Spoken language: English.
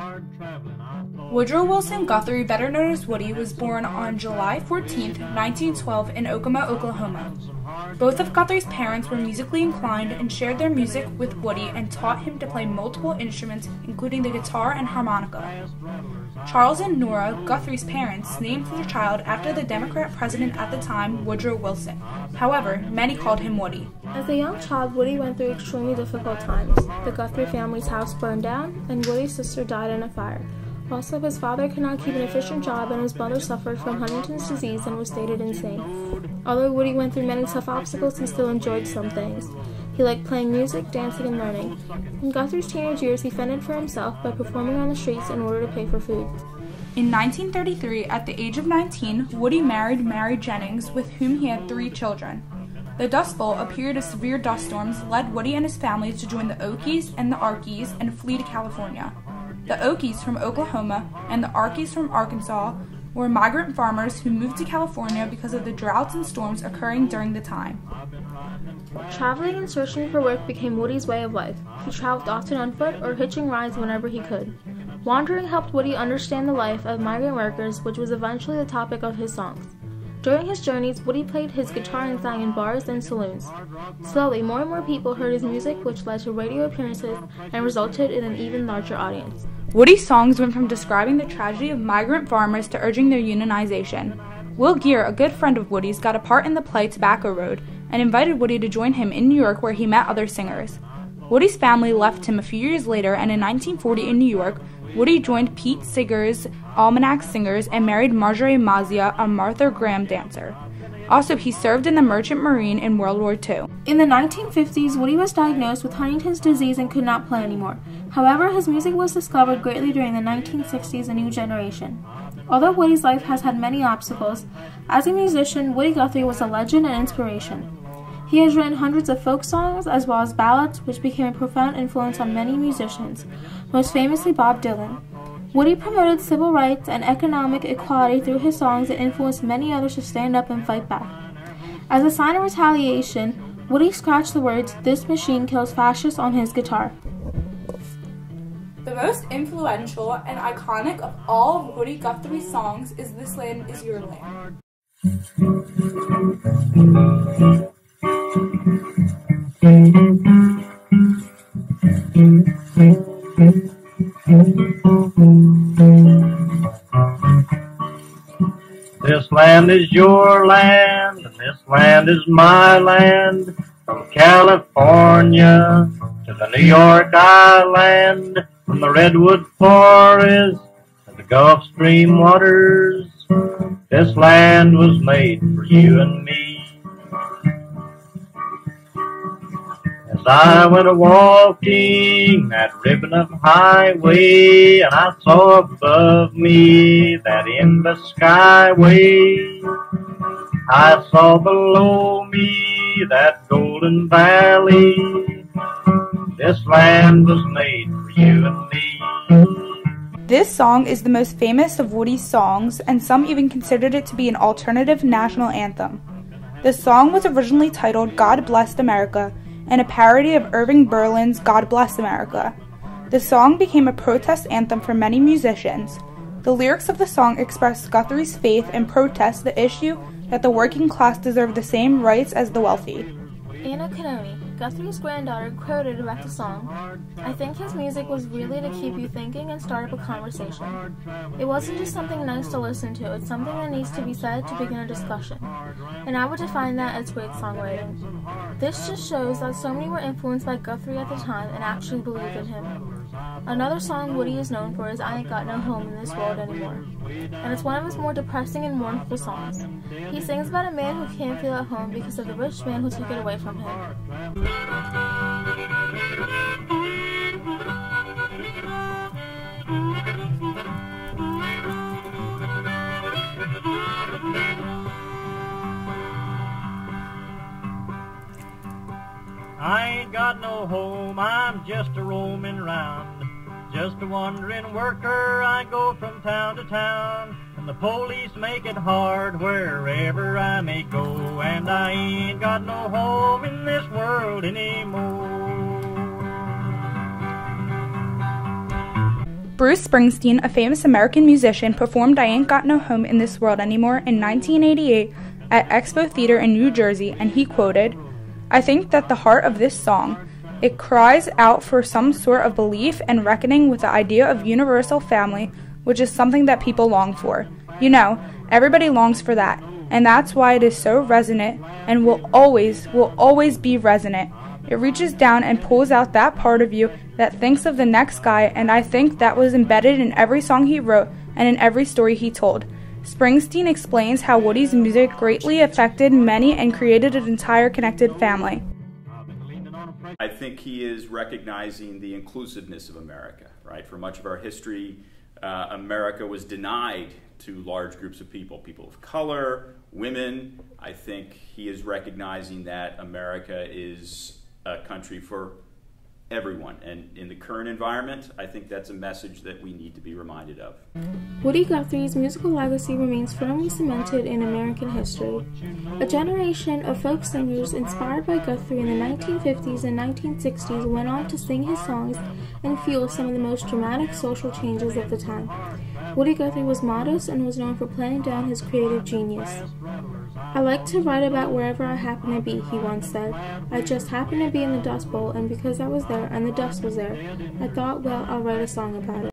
Woodrow Wilson Guthrie, better known as Woody, was born on July 14, 1912 in Okemos, Oklahoma. Both of Guthrie's parents were musically inclined and shared their music with Woody and taught him to play multiple instruments, including the guitar and harmonica. Charles and Nora, Guthrie's parents, named their child after the Democrat president at the time, Woodrow Wilson. However, many called him Woody. As a young child, Woody went through extremely difficult times. The Guthrie family's house burned down, and Woody's sister died in a fire. Also, his father could not keep an efficient job, and his mother suffered from Huntington's disease and was stated insane. Although Woody went through many tough obstacles, he still enjoyed some things. He liked playing music, dancing, and learning. In Guthrie's teenage years, he fended for himself by performing on the streets in order to pay for food. In 1933, at the age of 19, Woody married Mary Jennings, with whom he had 3 children. The Dust Bowl, a period of severe dust storms, led Woody and his family to join the Okies and the Arkies and flee to California. The Okies from Oklahoma and the Arkies from Arkansas were migrant farmers who moved to California because of the droughts and storms occurring during the time. Traveling and searching for work became Woody's way of life. He traveled often on foot or hitching rides whenever he could. Wandering helped Woody understand the life of migrant workers, which was eventually the topic of his songs. During his journeys, Woody played his guitar and sang in bars and saloons. Slowly, more and more people heard his music, which led to radio appearances and resulted in an even larger audience. Woody's songs went from describing the tragedy of migrant farmers to urging their unionization. Will Geer, a good friend of Woody's, got a part in the play Tobacco Road and invited Woody to join him in New York, where he met other singers. Woody's family left him a few years later, and in 1940 in New York, Woody joined Pete Seeger's Almanac Singers and married Marjorie Mazia, a Martha Graham dancer. Also, he served in the Merchant Marine in World War II. In the 1950s, Woody was diagnosed with Huntington's disease and could not play anymore. However, his music was discovered greatly during the 1960s, a new generation. Although Woody's life has had many obstacles, as a musician, Woody Guthrie was a legend and inspiration. He has written hundreds of folk songs as well as ballads, which became a profound influence on many musicians, most famously Bob Dylan. Woody promoted civil rights and economic equality through his songs and influenced many others to stand up and fight back. As a sign of retaliation, Woody scratched the words, "This machine kills fascists" on his guitar. The most influential and iconic of all of Woody Guthrie's songs is "This Land Is Your Land." This land is your land, and this land is my land. From California to the New York Island, from the Redwood Forest to the Gulf Stream waters, this land was made for you and me. As I went a-walking that ribbon of highway, and I saw above me that endless skyway, I saw below me that golden valley. This land was made for you and me. This song is the most famous of Woody's songs, and some even considered it to be an alternative national anthem. The song was originally titled "God Bless America" and a parody of Irving Berlin's "God Bless America." The song became a protest anthem for many musicians. The lyrics of the song express Guthrie's faith and protest the issue that the working class deserve the same rights as the wealthy. Anna Kanoni, Guthrie's granddaughter, quoted about the song, "I think his music was really to keep you thinking and start up a conversation. It wasn't just something nice to listen to, it's something that needs to be said to begin a discussion. And I would define that as great songwriting." This just shows that so many were influenced by Guthrie at the time and actually believed in him. Another song Woody is known for is "I Ain't Got No Home in This World Anymore," and it's one of his more depressing and mournful songs. He sings about a man who can't feel at home because of the rich man who took it away from him. I ain't got no home, I'm just a roaming round. Just a wandering worker, I go from town to town. And the police make it hard wherever I may go. And I ain't got no home in this world anymore. Bruce Springsteen, a famous American musician, performed I Ain't Got No Home in This World Anymore in 1988 at Expo Theater in New Jersey, and he quoted, "I think that the heart of this song, it cries out for some sort of belief and reckoning with the idea of universal family, which is something that people long for. You know, everybody longs for that, and that's why it is so resonant and will always be resonant. It reaches down and pulls out that part of you that thinks of the next guy, and I think that was embedded in every song he wrote and in every story he told." Springsteen explains how Woody's music greatly affected many and created an entire connected family. I think he is recognizing the inclusiveness of America, right? For much of our history, America was denied to large groups of people of color, women. I think he is recognizing that America is a country for everyone, and in the current environment, I think that's a message that we need to be reminded of. Woody Guthrie's musical legacy remains firmly cemented in American history. A generation of folk singers inspired by Guthrie in the 1950s and 1960s went on to sing his songs and fuel some of the most dramatic social changes of the time. Woody Guthrie was modest and was known for playing down his creative genius. "I like to write about wherever I happen to be," he once said. "I just happened to be in the Dust Bowl, and because I was there and the dust was there, I thought, well, I'll write a song about it."